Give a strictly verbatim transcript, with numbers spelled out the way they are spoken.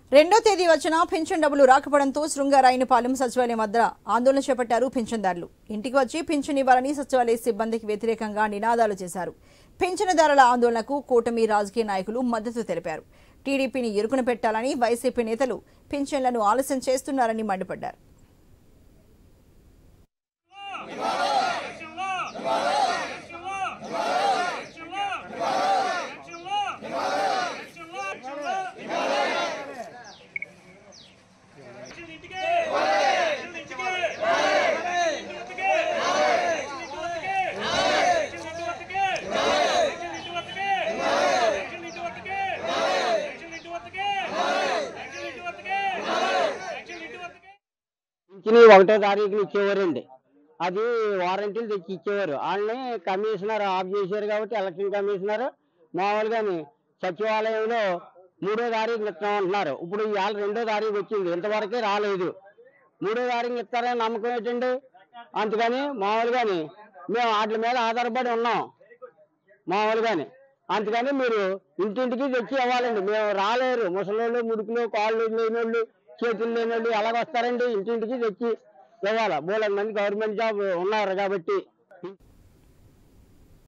రెండో తేదీ వచ్చిన పింఛన్ డబ్బులు రాకపోవడంతో శృంగారాయనపాలెం సచివాలయం వద్ద ఆందోళన చేపట్టారు పింఛన్దారులు. ఇంటికి వచ్చి పింఛన్ ఇవ్వాలని సచివాలయ సిబ్బందికి వ్యతిరేకంగా నినాదాలు చేశారు. పింఛన్దారుల ఆందోళనకు కూటమి రాజకీయ నాయకులు మద్దతు తెలిపారు. టీడీపీని ఇరుకున పెట్టాలని వైసీపీ నేతలు పింఛన్లను ఆలస్యం చేస్తున్నారని మండిపడ్డారు. ఒకటో తారీఖులు ఇచ్చేవారండి. అది వారంటీలు తెచ్చి ఇచ్చేవారు. వాళ్ళని కమిషనర్ ఆఫ్ చేశారు కాబట్టి ఎలక్షన్ కమిషనర్ మామూలుగాని సచివాలయంలో మూడో తారీఖులు ఇస్తామంటున్నారు. ఇప్పుడు ఇవాళ రెండో తారీఖు వచ్చింది, ఇంతవరకే రాలేదు. మూడో తారీఖులు ఇస్తారని నమ్మకం ఏంటండి? అందుకని మామూలుగాని మేము వాటి మీద ఆధారపడి ఉన్నాం మామూలుగాని. అందుకని మీరు ఇంటింటికి తెచ్చి ఇవ్వాలండి. మేము రాలేరు, ముసలోళ్ళు, ముడుకులు, కాళ్ళు లేనోళ్ళు, చేతులు లేనోళ్ళు ఎలాగొస్తారండి? ఇంటింటికి తెచ్చి ఇవ్వాలి. మూడు మంది గవర్నమెంట్ జాబ్ ఉన్నారు కాబట్టి